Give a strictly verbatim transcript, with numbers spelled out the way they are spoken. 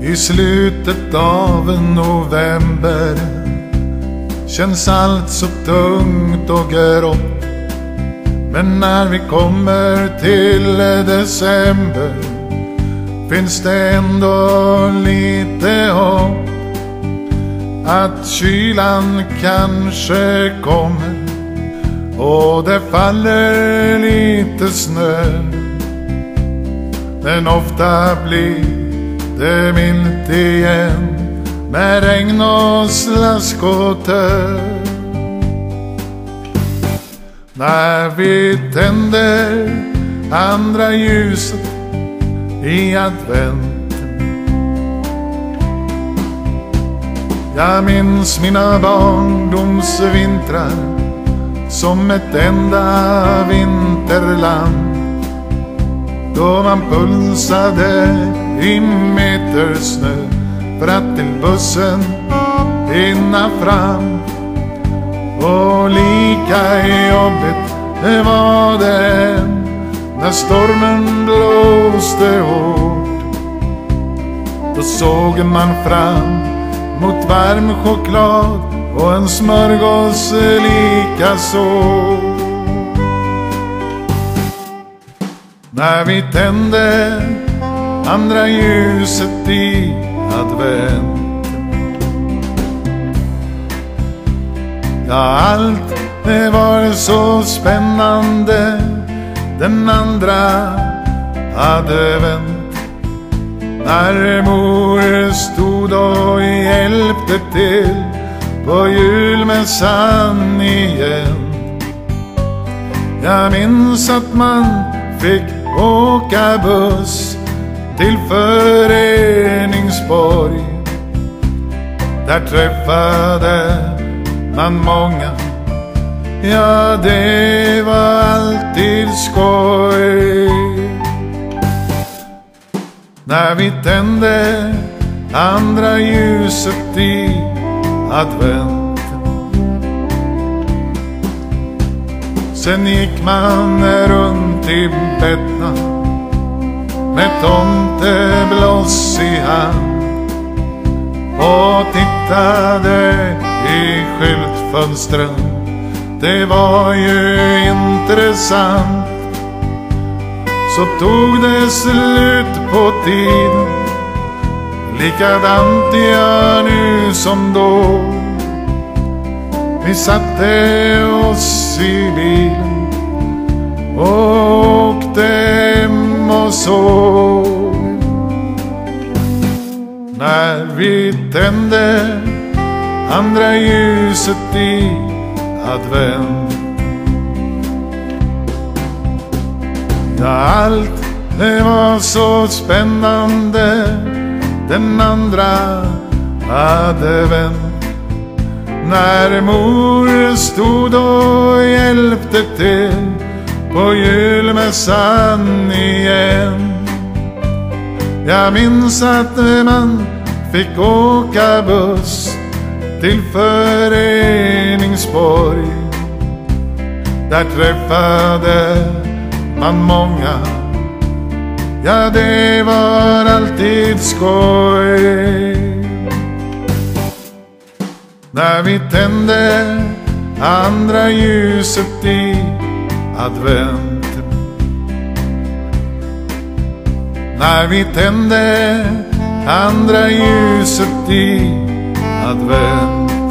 I slutet av november känns allt så tungt och grått. Men när vi kommer till december finns det ändå lite hopp att kylan kanske kommer och det faller lite snö. Men ofta blir det milt igen med regn och slask och tö. När vi tänder andra ljuset i adventen, jag minns mina barndomsvintrar som ett enda vinterland, då man pulsade i meter snö för att till bussen hinna fram. Och lika jobbigt det var det när stormen blåste hårt. Då såg man fram mot varm choklad och en smörgås lika så. När vi tände andra ljuset i advent, ja, allt det var så spännande den andra advent. När mor stod och hjälpte till på julmässan igen. Jag minns att man fick åka buss till Föreningsborg. Där träffade man många, ja, det var alltid skoj. När vi tände andra ljuset i advent, sen gick man runt i Bettna med tomtebloss i hand och tittade i skyltfönstren. Det var ju intressant. Så tog det slut på tiden, likadant gör nu som då. Vi satte oss i bilen och åkte hem och sov. När vi tände andra ljuset i advent, ja, allt det var så spännande den andra advent. När mor stod och hjälpte till på julmässan igen. Jag minns att man fick åka buss till Föreningsborg. Där träffade man många, ja, det var alltid skoj. När vi tände andra ljuset i advent, när vi tände andra ljuset i advent.